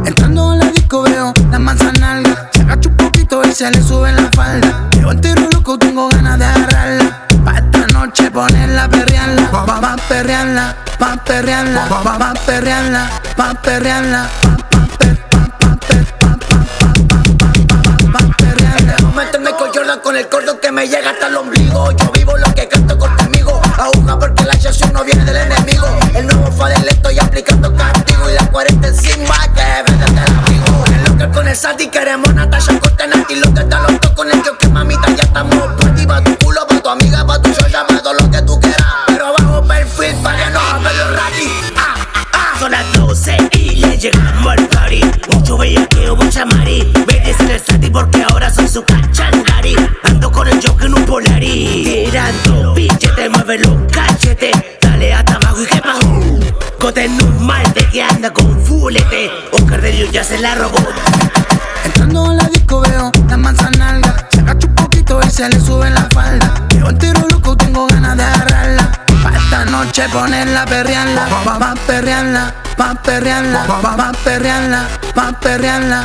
Entrando a la disco veo la manzanalga. Se agacha un poquito y se le sube la falda. Yo entero loco, tengo ganas de agarrarla. Pa' esta noche ponerla, perrearla. Pa' perrearla, pa' perrearla, pa' perrearla, pa' perrearla. Méteme con Jordan con el cordón que me llega hasta el ombligo. Yo vivo lo que canto conmigo. Aguja porque la acción no viene del enemigo. El nuevo fadel estoy aplicando castigo. Y la 40 encima que vende del amigo. El local con el Santi queremos Natasha Cortenati. Lo que está loco con el que mamita ya estamos party. Pa' tu culo, pa' tu amiga, pa' tu soya, pa' todo lo que tú quieras. Pero bajo perfil para que no hagan los ratis. Son las 12 y le llegamos al party. Mucho bellaqueo, mucha mari. Vete en el Santi porque ahora soy su cachandari. Ando con el Joker en un Polari. Tirando billete, mueve los cachetes. Dale hasta abajo y que bajo. Cote en un malte que anda con fulete. Oscar de Dios ya se la robó. Entrando a la disco veo la manzanalga. Se agacha un poquito y se le sube la falda. Yo entero loco, tengo ganas de agarrarla. Pa' esta noche ponerla, perrearla. Pa' perrearla, pa' perrearla, pa' perrearla, pa' perrearla.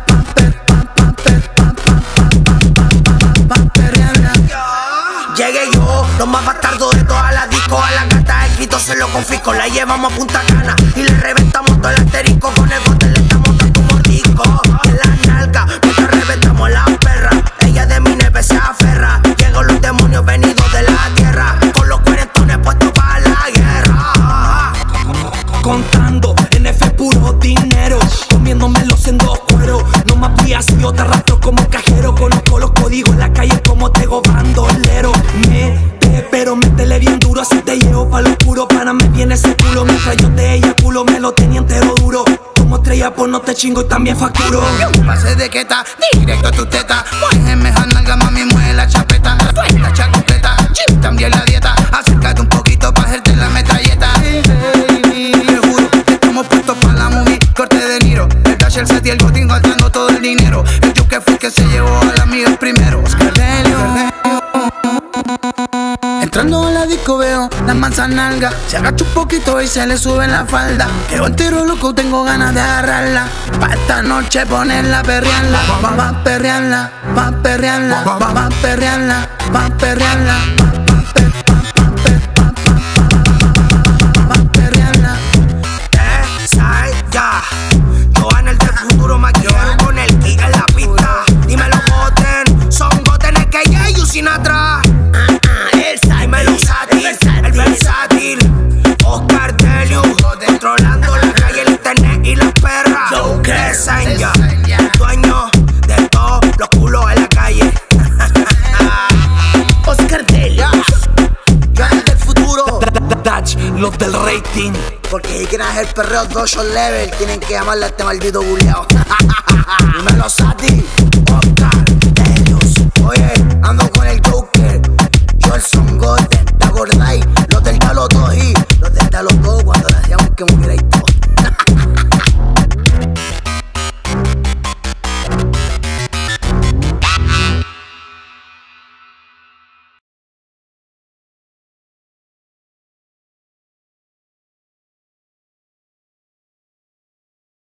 Llegué yo, los más bastardos de todas las discos. A la gata escrito se lo confisco. La llevamos a Punta Cana y le reventamos todo el asterisco. Con el bote le estamos dando un mordisco. En la nalga, mientras reventamos la perra. Ella de mi neve se aferra. Llegan los demonios venidos de la tierra. Con los cuarentones puestos para la guerra. Contando en F puro dinero, comiéndomelos en dos cueros. No me pillas y yo te arrastro como cajero. Conozco los códigos en la calle como Tego bandolero. Pero métele bien duro, así te llevo pa' lo oscuro. Para me viene ese culo, mientras yo te eyaculo, me lo tenía entero duro. Como estrella pues no te chingo y también facturo. Pase de queta, directo a tu teta. Muéveme esa nalga, mami, mueve la chapeta. La cha completa, chip, también la dieta. Acércate un poquito pa' hacerte la metalleta. Te juro que estamos puestos pa' la movie, corte de Niro. El Dash, el set y el Godín gastando todo el dinero. El Joker fue el que se llevó a la mía primero. Oscar de León. Entrando a la disco veo la manzanalga. Se agacha un poquito y se le sube la falda. Quedo entero loco, tengo ganas de agarrarla. Pa' esta noche ponerla, perrearla. Pa' perrearla, pa' perrearla, pa' perrearla, pa' perrearla. Ya, Joan del futuro maquillado con el kick en la pista. Dímelo boten, son gotenes que ya y Sinatra. Dímelo Sati, el versátil. Oscar de Dios, controlando la calle, el internet y las perras. Yesenia, dueño de todos los culos en la calle. Oscar de Dios. Joan del futuro. Dutch, los del rating. Porque si quieren hacer perreo 8 level, tienen que llamarle a este maldito buleado. Dímelo Sati, Oscar.